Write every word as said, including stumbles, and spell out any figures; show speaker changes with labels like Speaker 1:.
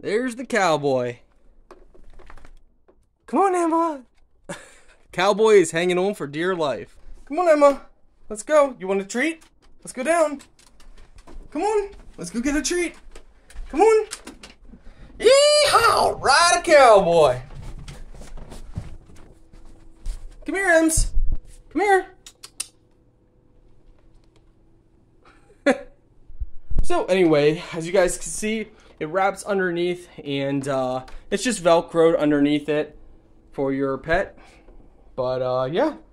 Speaker 1: There's the cowboy. Come on, Emma. Cowboy is hanging on for dear life. Come on, Emma. Let's go. You want a treat? Let's go down. Come on. Let's go get a treat. Come on. Yee-haw! Ride a cowboy. Come here, Ems. Come here. So anyway, as you guys can see, it wraps underneath, and uh, it's just Velcroed underneath it for your pet. But uh, yeah.